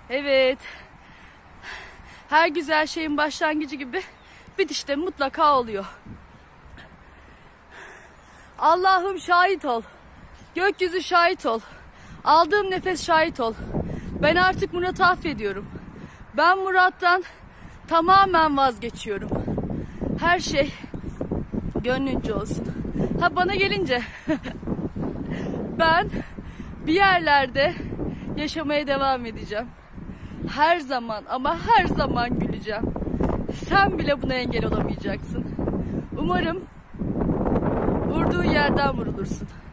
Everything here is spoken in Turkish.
Evet. Her güzel şeyin başlangıcı gibi bitişte mutlaka oluyor. Allah'ım şahit ol. Gökyüzü şahit ol. Aldığım nefes şahit ol. Ben artık Murat'ı affediyorum. Ben Murat'tan tamamen vazgeçiyorum. Her şey gönlünce olsun. Ha, bana gelince ben bir yerlerde yaşamaya devam edeceğim. Her zaman ama her zaman güleceğim. Sen bile buna engel olamayacaksın. Umarım vurduğun yerden vurulursun.